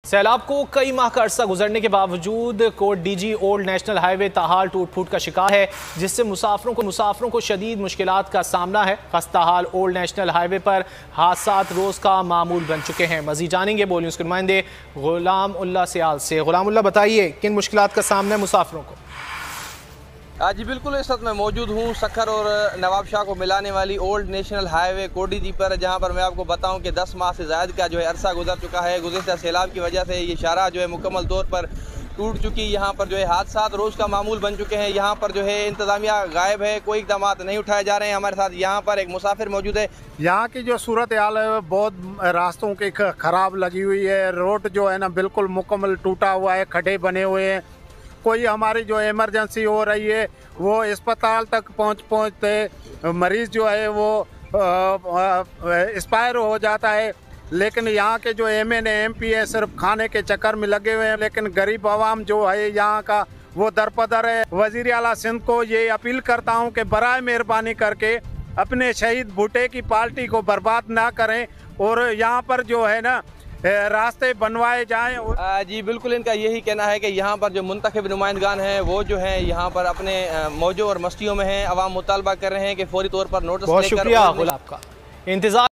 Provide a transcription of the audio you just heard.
सैलाब को कई माह का अरसा गुजरने के बावजूद कोट डीजी ओल्ड नेशनल हाईवे ताहाल टूट फूट का शिकार है, जिससे मुसाफरों को शदीद मुश्किलात का सामना है। खस्ताहाल ओल्ड नेशनल हाईवे पर हादसात रोज का मामूल बन चुके हैं। मजीद जानेंगे बोलिए उसके नुमाइंदे गुलाम उल्लाह सियाल से। गुलाम उल्लाह, बताइए किन मुश्किलात का सामना है मुसाफरों को? जी बिल्कुल, इस वक्त मैं मौजूद हूँ सखर और नवाब शाह को मिलाने वाली ओल्ड नेशनल हाईवे कोडीजी पर, जहाँ पर मैं आपको बताऊँ कि 10 माह से ज़्यादा का जो है अरसा गुजर चुका है। गुज़िश्ता सैलाब की वजह से ये शाहराह जो है मुकम्मल तौर पर टूट चुकी। यहाँ पर जो है हादसात रोज़ का मामूल बन चुके हैं। यहाँ पर जो है इंतज़ामिया गायब है, कोई इक़दाम नहीं उठाए जा रहे हैं। हमारे साथ यहाँ पर एक मुसाफिर मौजूद है। यहाँ की जो सूरत हाल है बहुत रास्तों की ख़राब लगी हुई है। रोड जो है ना बिल्कुल मुकम्मल टूटा हुआ है, खड्डे बने हुए हैं। कोई हमारी जो इमरजेंसी हो रही है वो अस्पताल तक पहुँचते मरीज़ जो है वो एक्सपायर हो जाता है। लेकिन यहाँ के जो MNA MP है सिर्फ खाने के चक्कर में लगे हुए हैं, लेकिन गरीब आवाम जो है यहाँ का वो दरपदर है। वज़ीर आला सिंध को ये अपील करता हूँ कि बराए मेहरबानी करके अपने शहीद भुट्टे की पार्टी को बर्बाद ना करें और यहाँ पर जो है ना रास्ते बनवाए जाएं। जी बिल्कुल, इनका यही कहना है कि यहाँ पर जो मुंतखब नुमाइंदगान हैं वो जो हैं यहाँ पर अपने मौजों और मस्तियों में हैं। अवाम मुतालबा कर रहे हैं कि फौरी तौर पर नोटिस बहुत शुक्रिया आपका इंतजार।